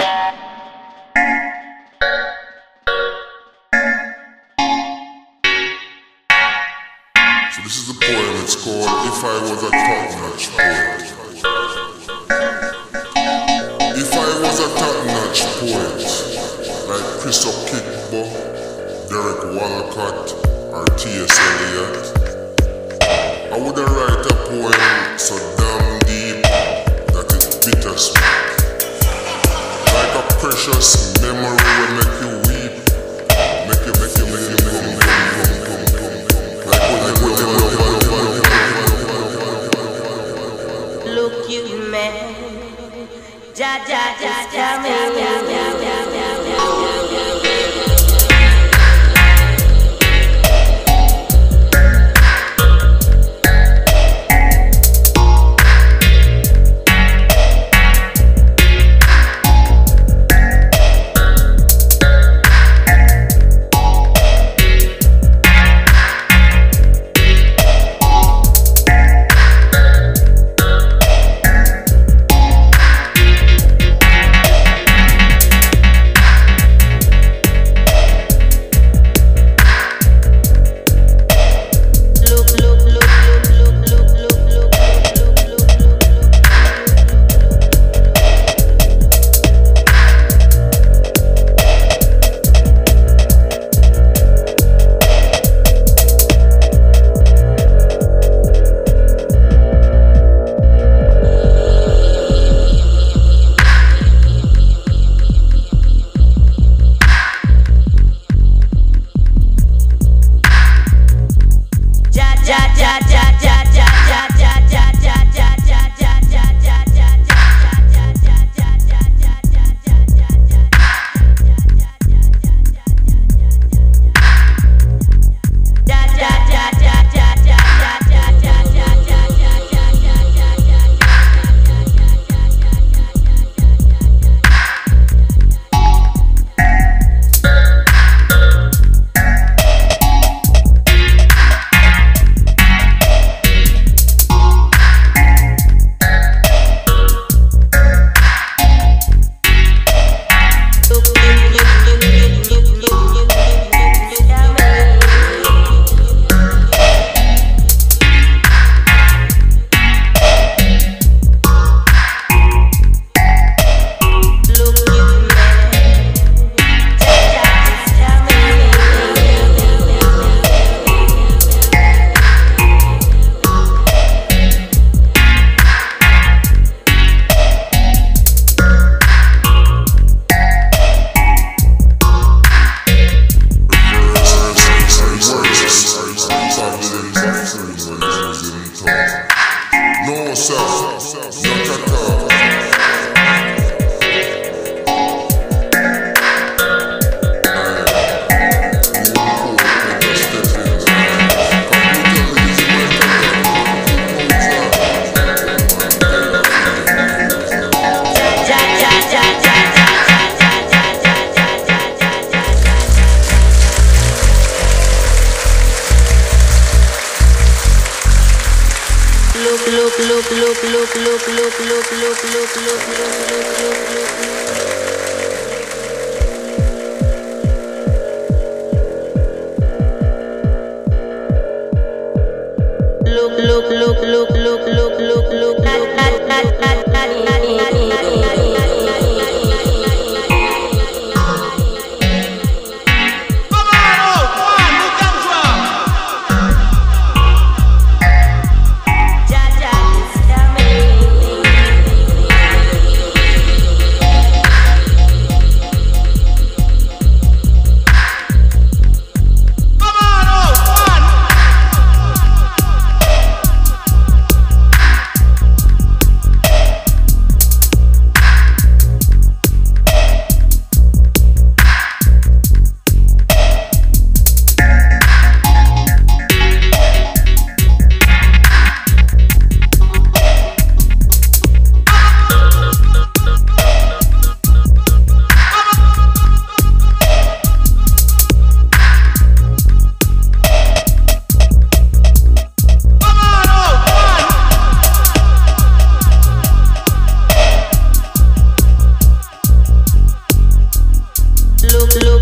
So this is the poem, it's called If I Was a Top-Notch Poet. If I was a top-notch poet, like Chris O'Kickbo, Derek Walcott, or T.S. Eliot, I would write a poem so damn deep that it's bittersweet. Like a precious memory will make you weep, make you look you man, just tell me.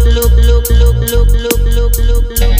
look, look, look, look, look, look, look, look.